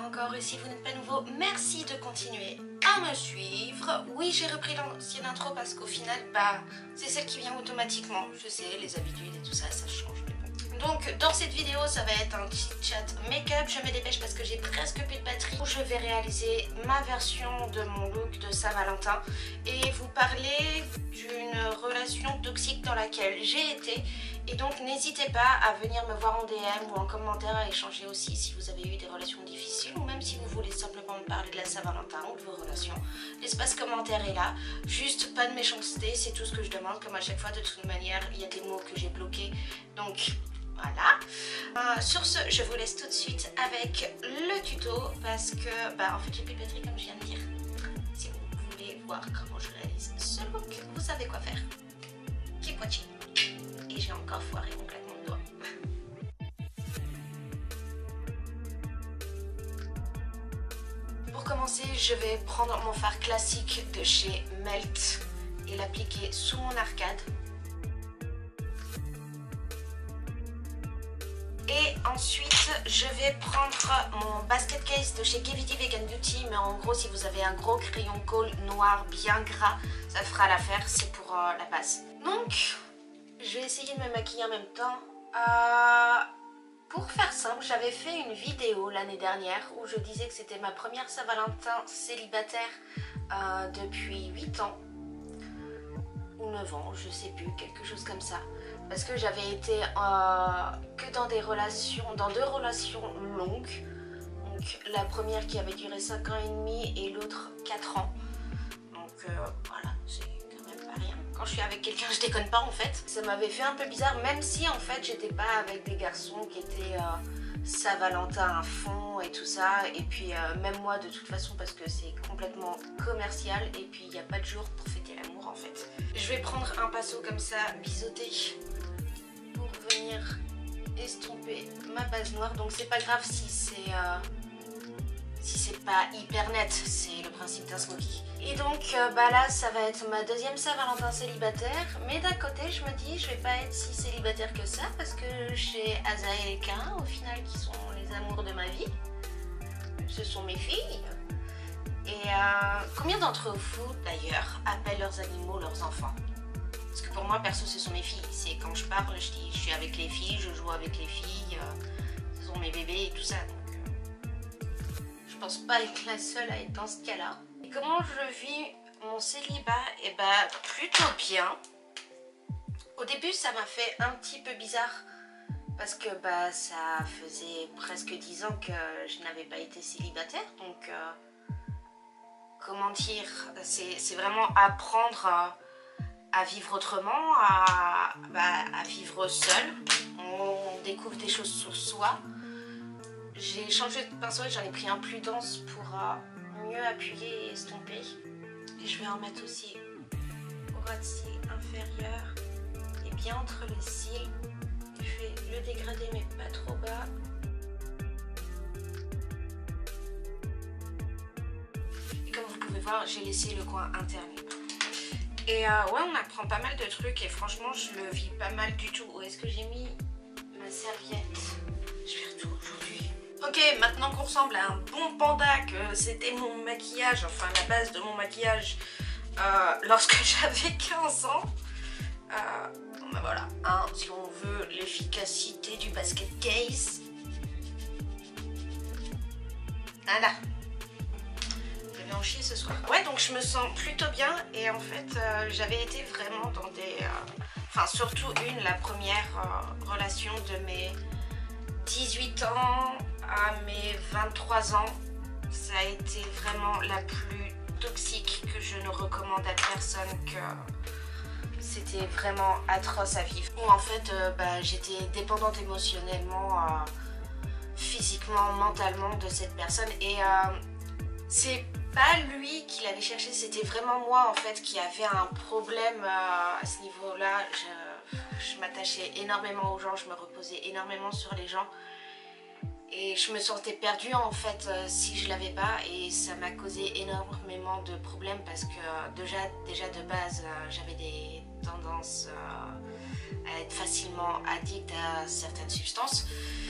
encore et si vous n'êtes pas nouveau, merci de continuer à me suivre. Oui, j'ai repris l'ancienne intro parce qu'au final, c'est celle qui vient automatiquement. Je sais, les habitudes et tout ça, ça change. Donc dans cette vidéo, ça va être un petit chat make-up. Je me dépêche parce que j'ai presque plus de batterie. Je vais réaliser ma version de mon look de Saint-Valentin et vous parler d'une relation toxique dans laquelle j'ai été. Et donc n'hésitez pas à venir me voir en DM ou en commentaire, à échanger aussi si vous avez eu des relations difficiles ou même si vous voulez simplement me parler de la Saint-Valentin ou de vos relations. L'espace commentaire est là, juste pas de méchanceté, c'est tout ce que je demande. Comme à chaque fois, de toute manière, il y a des mots que j'ai bloqués, donc voilà. Sur ce, je vous laisse tout de suite avec le tuto parce que en fait j'ai plus de batterie comme je viens de dire. Si vous voulez voir comment je réalise ce look, vous savez quoi faire. Keep watching. Et j'ai encore foiré mon claquement de doigts. Pour commencer, je vais prendre mon fard classique de chez Melt et l'appliquer sous mon arcade. Et ensuite, je vais prendre mon basket case de chez KVD Vegan Beauty. Mais en gros, si vous avez un gros crayon colle noir bien gras, ça fera l'affaire. C'est pour la base. Donc, je vais essayer de me maquiller en même temps. Pour faire simple, j'avais fait une vidéo l'année dernière où je disais que c'était ma première Saint-Valentin célibataire depuis 8 ans. Ou 9 ans, je sais plus, quelque chose comme ça. Parce que j'avais été que dans deux relations longues. Donc la première qui avait duré 5 ans et demi et l'autre 4 ans. Donc voilà, c'est quand même pas rien. Quand je suis avec quelqu'un, je déconne pas en fait. Ça m'avait fait un peu bizarre, même si en fait j'étais pas avec des garçons qui étaient Saint-Valentin à fond et tout ça. Et puis même moi de toute façon, parce que c'est complètement commercial et puis il n'y a pas de jour pour fêter l'amour en fait. Je vais prendre un pinceau comme ça, biseauté, pour venir estomper ma base noire. Donc c'est pas grave si c'est pas hyper net, c'est le principe d'un smoky. Et donc là ça va être ma deuxième Saint-Valentin célibataire, mais d'un côté je me dis je vais pas être si célibataire que ça parce que j'ai Asa et Elka au final qui sont les amours de ma vie. Ce sont mes filles. Et combien d'entre vous d'ailleurs appellent leurs animaux leurs enfants? Parce que pour moi perso ce sont mes filles. C'est quand je parle je dis je suis avec les filles, je joue avec les filles, ce sont mes bébés et tout ça. Je pense pas être la seule à être dans ce cas-là. Et comment je vis mon célibat? Et plutôt bien. Au début ça m'a fait un petit peu bizarre parce que ça faisait presque 10 ans que je n'avais pas été célibataire. Donc comment dire, c'est vraiment apprendre à vivre autrement, à vivre seul. On découvre des choses sur soi. J'ai changé de pinceau et j'en ai pris un plus dense pour mieux appuyer et estomper. Et je vais en mettre aussi au ras de cils inférieur et bien entre les cils. Je vais le dégrader mais pas trop bas. Et comme vous pouvez voir, j'ai laissé le coin interne libre. Et ouais, on apprend pas mal de trucs et franchement, je le vis pas mal du tout. Où est-ce que j'ai mis ma serviette? Je vais retourner aujourd'hui. Ok, maintenant qu'on ressemble à un bon panda, que c'était mon maquillage, enfin la base de mon maquillage lorsque j'avais 15 ans. Voilà, si on veut l'efficacité du basket case. Voilà. Je vais en chier ce soir. Ouais, donc je me sens plutôt bien et en fait j'avais été vraiment dans des... Enfin surtout la première relation de mes 18 ans à mes 23 ans. Ça a été vraiment la plus toxique que je ne recommande à personne, que c'était vraiment atroce à vivre. Où en fait j'étais dépendante émotionnellement, physiquement, mentalement de cette personne et c'est pas lui qui l'avait cherché, c'était vraiment moi en fait qui avait un problème à ce niveau-là. Je m'attachais énormément aux gens, je me reposais énormément sur les gens et je me sentais perdue en fait si je l'avais pas et ça m'a causé énormément de problèmes parce que déjà de base j'avais des tendances à être facilement addict à certaines substances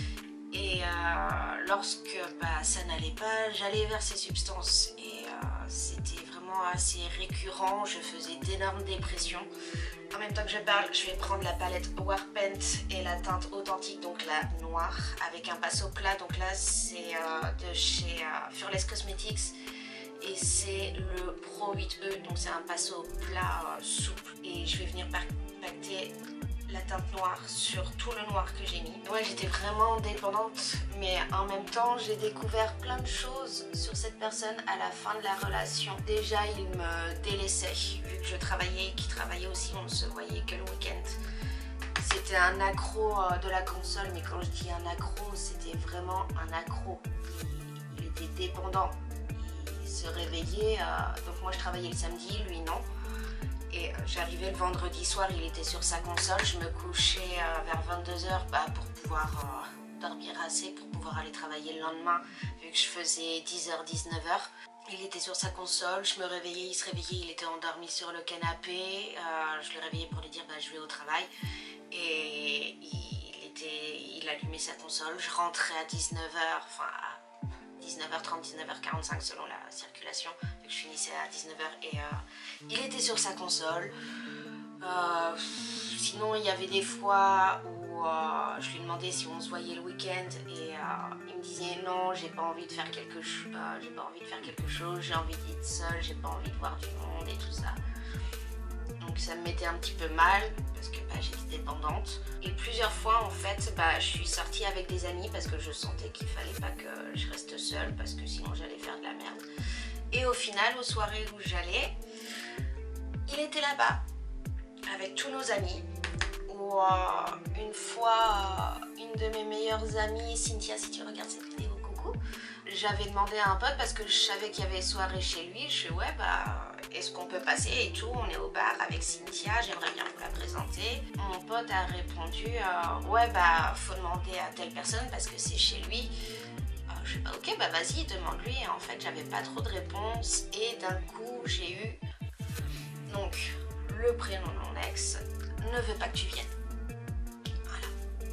Et lorsque ça n'allait pas, j'allais vers ces substances. Et c'était vraiment assez récurrent, je faisais d'énormes dépressions. En même temps que je parle, je vais prendre la palette Warpaint et la teinte authentique, donc la noire, avec un pinceau plat. Donc là, c'est de chez Furless Cosmetics et c'est le Pro 8E, donc c'est un pinceau plat souple. Et je vais venir pacter la teinte noire sur tout le noir que j'ai mis. Ouais, j'étais vraiment dépendante, mais en même temps, j'ai découvert plein de choses sur cette personne à la fin de la relation. Déjà, il me délaissait, vu que je travaillais, qu'il travaillait aussi, on ne se voyait que le week-end. C'était un accro de la console, mais quand je dis un accro, c'était vraiment un accro. Il était dépendant, il se réveillait, donc moi je travaillais le samedi, lui non. Et j'arrivais le vendredi soir, il était sur sa console, je me couchais vers 22 h pour pouvoir dormir assez, pour pouvoir aller travailler le lendemain, vu que je faisais 10 h, 19 h. Il était sur sa console, je me réveillais, il se réveillait, il était endormi sur le canapé, je le réveillais pour lui dire je vais au travail. Et il allumait sa console, je rentrais à 19 h, enfin à 19h30, 19h45 selon la circulation, vu que je finissais à 19 h et il était sur sa console. Sinon il y avait des fois où je lui demandais si on se voyait le week-end et il me disait non, j'ai pas envie de faire quelque chose, j'ai envie d'être seule, j'ai pas envie de voir du monde et tout ça. Donc ça me mettait un petit peu mal parce que j'étais dépendante. Et plusieurs fois en fait je suis sortie avec des amis parce que je sentais qu'il fallait pas que je reste seule parce que sinon j'allais faire de la merde. Et au final, aux soirées où j'allais, il était là-bas avec tous nos amis. Ou une fois, une de mes meilleures amies, Cynthia, si tu regardes cette vidéo, coucou, j'avais demandé à un pote parce que je savais qu'il y avait soirée chez lui. Je suis ouais est-ce qu'on peut passer et tout, on est au bar avec Cynthia, j'aimerais bien vous la présenter. Mon pote a répondu ouais faut demander à telle personne parce que c'est chez lui. Je sais pas, ok vas-y demande-lui. Et en fait j'avais pas trop de réponses et d'un coup j'ai eu donc le prénom de mon ex ne veut pas que tu viennes. Voilà.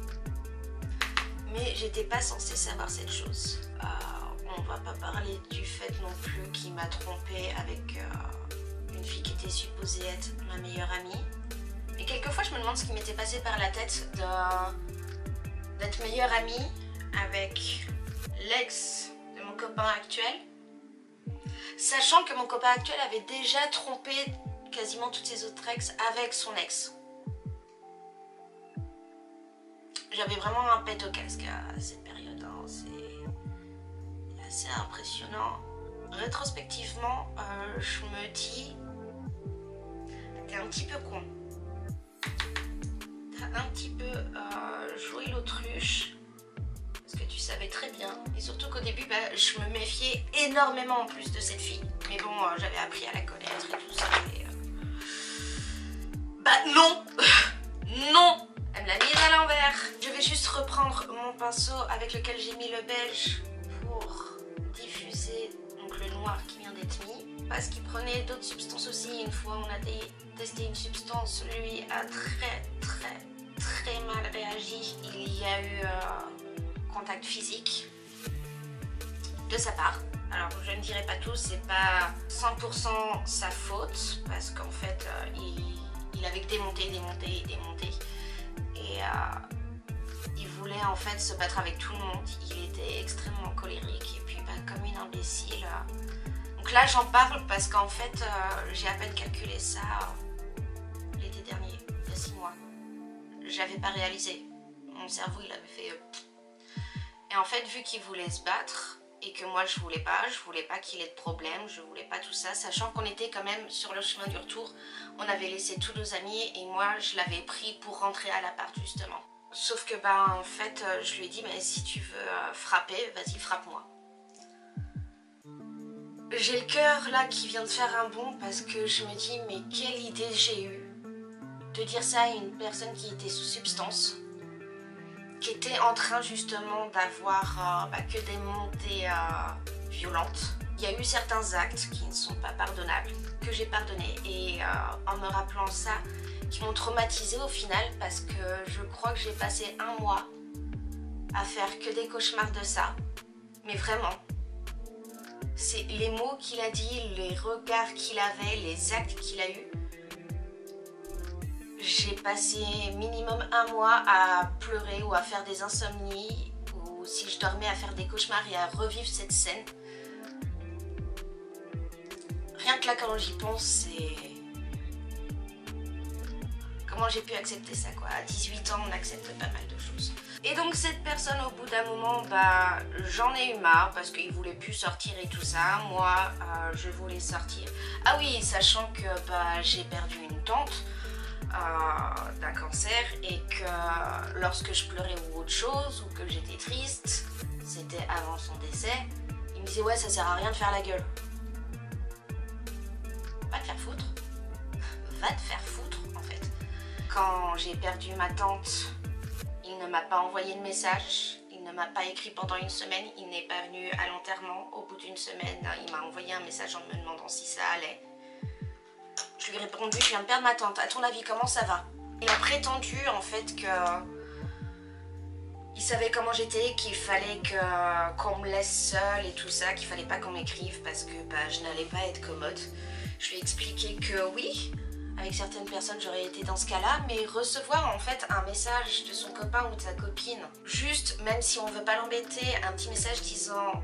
Mais j'étais pas censée savoir cette chose. On va pas parler du fait non plus qu'il m'a trompée avec une fille qui était supposée être ma meilleure amie. Et quelquefois je me demande ce qui m'était passé par la tête d'être meilleure amie avec l'ex de mon copain actuel, sachant que mon copain actuel avait déjà trompé quasiment toutes ses autres ex avec son ex. J'avais vraiment un pet au casque à cette période, hein. C'est assez impressionnant. Rétrospectivement, je me dis, t'es un petit peu con. T'as un petit peu joué l'autruche. Parce que tu savais très bien. Et surtout qu'au début, je me méfiais énormément en plus de cette fille. Mais bon, j'avais appris à la connaître et tout ça. Et, non non. Elle me l'a mise à l'envers. Je vais juste reprendre mon pinceau avec lequel j'ai mis le beige pour diffuser donc le noir qui vient d'être mis. Parce qu'il prenait d'autres substances aussi. Une fois, on a testé une substance. Lui a très mal réagi. Il y a eu contact physique de sa part. Alors je ne dirai pas tout, c'est pas 100% sa faute parce qu'en fait il avait démonté et il voulait en fait se battre avec tout le monde. Il était extrêmement colérique et puis comme une imbécile. Donc là j'en parle parce qu'en fait j'ai à peine calculé ça l'été dernier, il y a 6 mois. J'avais pas réalisé. Mon cerveau il avait fait et en fait, vu qu'il voulait se battre et que moi je voulais pas qu'il ait de problème, je voulais pas tout ça, sachant qu'on était quand même sur le chemin du retour, on avait laissé tous nos amis et moi je l'avais pris pour rentrer à l'appart justement. Sauf que en fait, je lui ai dit mais si tu veux frapper, vas-y frappe-moi. J'ai le cœur là qui vient de faire un bond parce que je me dis mais quelle idée j'ai eue de dire ça à une personne qui était sous substance, qui était en train justement d'avoir que des montées violentes. Il y a eu certains actes qui ne sont pas pardonnables, que j'ai pardonné et en me rappelant ça, qui m'ont traumatisée au final parce que je crois que j'ai passé un mois à faire que des cauchemars de ça. Mais vraiment, c'est les mots qu'il a dit, les regards qu'il avait, les actes qu'il a eus. J'ai passé minimum 1 mois à pleurer ou à faire des insomnies, ou si je dormais à faire des cauchemars et à revivre cette scène. Rien que là quand j'y pense, c'est... Comment j'ai pu accepter ça quoi. À 18 ans on accepte pas mal de choses. Et donc cette personne au bout d'un moment, bah j'en ai eu marre parce qu'il voulait plus sortir et tout ça. Moi je voulais sortir. Ah oui, sachant que bah, j'ai perdu une tante d'un cancer et que lorsque je pleurais ou autre chose ou que j'étais triste, c'était avant son décès, il me disait ouais ça sert à rien de faire la gueule. Va te faire foutre. Va te faire foutre en fait. Quand j'ai perdu ma tante, il ne m'a pas envoyé de message, il ne m'a pas écrit pendant une semaine, il n'est pas venu à l'enterrement. Au bout d'une semaine, il m'a envoyé un message en me demandant si ça allait. Je lui ai répondu, je viens de perdre ma tante, à ton avis comment ça va? Il a prétendu en fait que il savait comment j'étais, qu'il fallait qu'on me laisse seule et tout ça, qu'il fallait pas qu'on m'écrive parce que bah, je n'allais pas être commode. Je lui ai expliqué que oui, avec certaines personnes j'aurais été dans ce cas-là, mais recevoir en fait un message de son copain ou de sa copine, juste même si on veut pas l'embêter, un petit message disant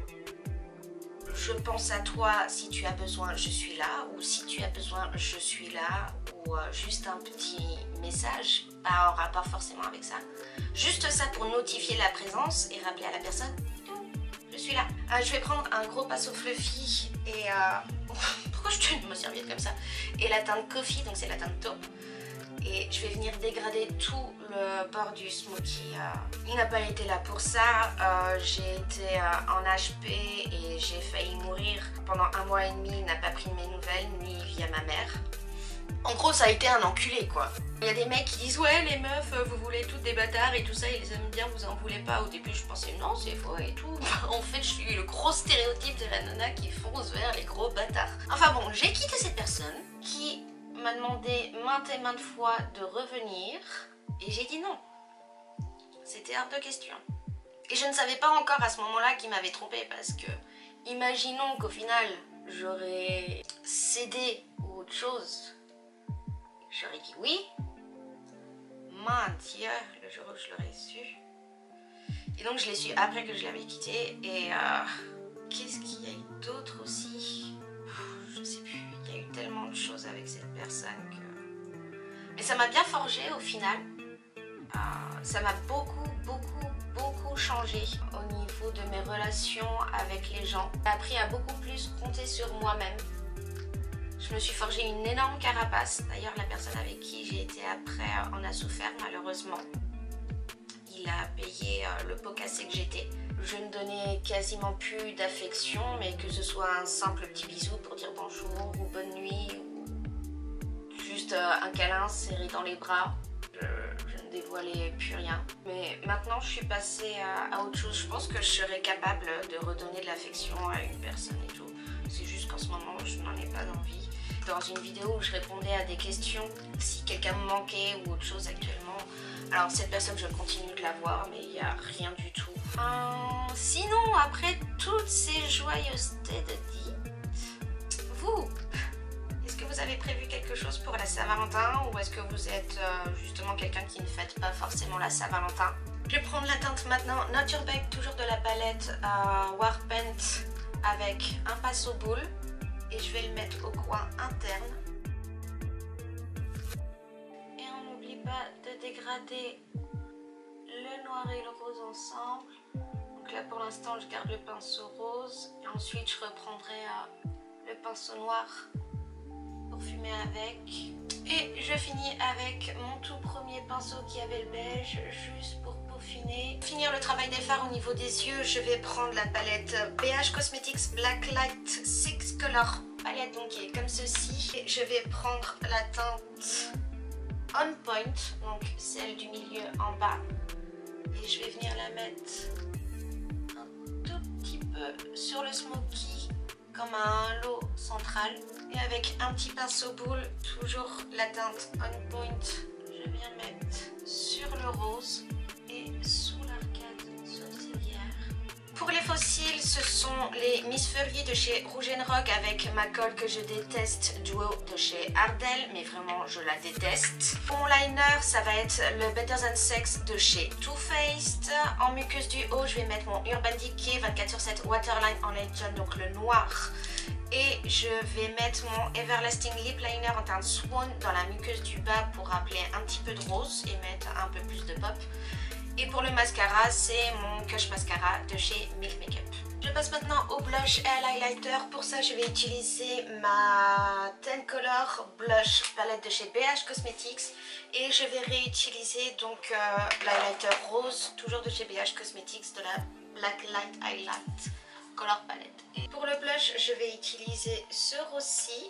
je pense à toi, si tu as besoin je suis là, ou si tu as besoin je suis là, ou juste un petit message, pas en rapport forcément avec ça, juste ça pour notifier la présence et rappeler à la personne je suis là. Je vais prendre un gros pinceau fluffy et pourquoi je tiens ma serviette comme ça, et la teinte coffee, donc c'est la teinte taupe, et je vais venir dégrader tout le bord du smokey. Il n'a pas été là pour ça. J'ai été en HP et j'ai failli mourir pendant 1 mois et demi. Il n'a pas pris de mes nouvelles ni via ma mère. En gros ça a été un enculé quoi. Il y a des mecs qui disent ouais les meufs vous voulez toutes des bâtards et tout ça, ils les aiment bien, vous en voulez pas. Au début je pensais non c'est faux et tout. En fait je suis le gros stéréotype de la nana qui fonce vers les gros bâtards. Enfin bon, j'ai quitté cette personne qui m'a demandé maintes et maintes fois de revenir et j'ai dit non. C'était hors de question. Et je ne savais pas encore à ce moment-là qu'il m'avait trompé parce que imaginons qu'au final j'aurais cédé ou autre chose. J'aurais dit oui. Mon Dieu, le jour où je l'aurais su. Et donc je l'ai su après que je l'avais quitté. Et qu'est-ce qu'il y a eu d'autre aussi? Je sais plus, il y a eu tellement de choses avec cette personne que... Mais ça m'a bien forgé au final. Ça m'a beaucoup changé au niveau de mes relations avec les gens. J'ai appris à beaucoup plus compter sur moi-même. Je me suis forgé une énorme carapace. D'ailleurs, la personne avec qui j'ai été après en a souffert malheureusement. Il a payé le pot cassé que j'étais. Je ne donnais quasiment plus d'affection, mais que ce soit un simple petit bisou pour dire bonjour ou bonne nuit, ou juste un câlin serré dans les bras. Je ne dévoilais plus rien. Mais maintenant, je suis passée à autre chose. Je pense que je serais capable de redonner de l'affection à une personne et tout. C'est juste qu'en ce moment, je n'en ai pas envie. Dans une vidéo où je répondais à des questions, si quelqu'un me manquait ou autre chose actuellement. Alors cette personne, je continue de la voir, mais il n'y a rien du tout. Sinon, après toutes ces joyeusetés de dit, vous, est-ce que vous avez prévu quelque chose pour la Saint-Valentin ou est-ce que vous êtes justement quelqu'un qui ne fête pas forcément la Saint-Valentin? Je vais prendre la teinte maintenant Nature Bake, toujours de la palette Warpaint avec un pinceau boule. Et je vais le mettre au coin interne. Et on n'oublie pas de dégrader le noir et le rose ensemble. Donc là pour l'instant je garde le pinceau rose. Et ensuite je reprendrai le pinceau noir pour fumer avec. Et je finis avec mon tout premier pinceau qui avait le beige, juste pour peaufiner. Pour finir le travail des fards au niveau des yeux, je vais prendre la palette BH Cosmetics Black Light 6 Color. Palette donc qui est comme ceci. Et je vais prendre la teinte On Point, donc celle du milieu en bas. Et je vais venir la mettre un tout petit peu sur le smoky, comme un halo central. Et avec un petit pinceau boule, toujours la teinte On Point, je viens mettre sur le rose et sous l'arcade, sur faux cils, ce sont les Miss Furry de chez Rouge & Rock avec ma colle que je déteste, Duo de chez Ardell, mais vraiment je la déteste. Pour mon liner, ça va être le Better Than Sex de chez Too Faced. En muqueuse du haut, je vais mettre mon Urban Decay 24/7 Waterline en Legend, donc le noir. Et je vais mettre mon Everlasting Lip Liner en teinte Swan dans la muqueuse du bas pour rappeler un petit peu de rose et mettre un peu plus de pop. Et pour le mascara, c'est mon Kush Mascara de chez Milk Makeup. Je passe maintenant au blush et à l'highlighter. Pour ça, je vais utiliser ma Ten Color Blush palette de chez BH Cosmetics. Et je vais réutiliser donc l'highlighter rose, toujours de chez BH Cosmetics, de la Black Light Highlight Color Palette. Et pour le blush, je vais utiliser ce rose-ci.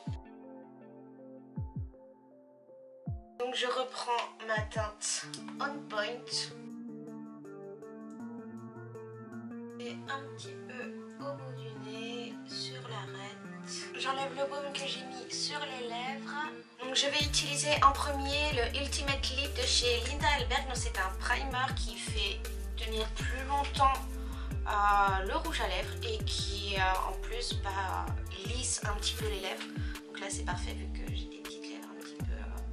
Donc je reprends ma teinte On Point. Et un petit peu au bout du nez, sur l'arête. J'enlève le baume que j'ai mis sur les lèvres. Donc je vais utiliser en premier le Ultimate Lip de chez Linda Alberg. C'est un primer qui fait tenir plus longtemps le rouge à lèvres et qui en plus lisse un petit peu les lèvres. Donc là c'est parfait vu que j'ai des petites lèvres un petit peu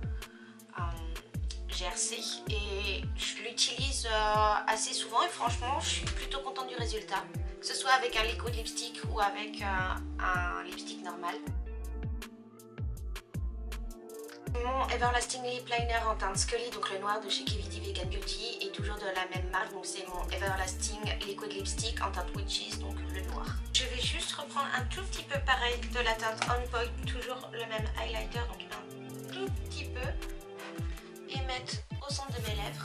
GRC et je l'utilise assez souvent et franchement je suis plutôt contente du résultat, que ce soit avec un liquid lipstick ou avec un lipstick normal. Mon Everlasting Lip Liner en teinte Scully, donc le noir de chez KVD Vegan Beauty, est toujours de la même marque, donc c'est mon Everlasting Liquid Lipstick en teinte Witches, donc le noir. Je vais juste reprendre un tout petit peu pareil de la teinte On Point, toujours le même highlighter, donc un tout petit peu, et mettre au centre de mes lèvres.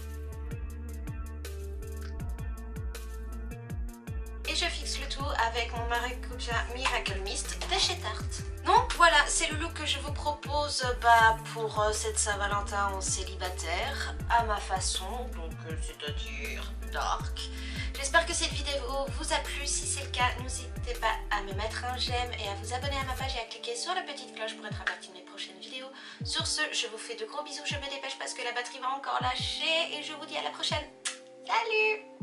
Et je fixe le tout avec mon Maracuja Miracle Mist de chez Tarte. Donc voilà, c'est le look que je vous propose pour cette Saint-Valentin en célibataire, à ma façon, donc c'est-à-dire dark. J'espère que cette vidéo vous a plu. Si c'est le cas, n'hésitez pas à me mettre un j'aime et à vous abonner à ma page et à cliquer sur la petite cloche pour être averti de mes prochaines vidéos. Sur ce, je vous fais de gros bisous, je me dépêche parce que la batterie va encore lâcher et je vous dis à la prochaine. Salut!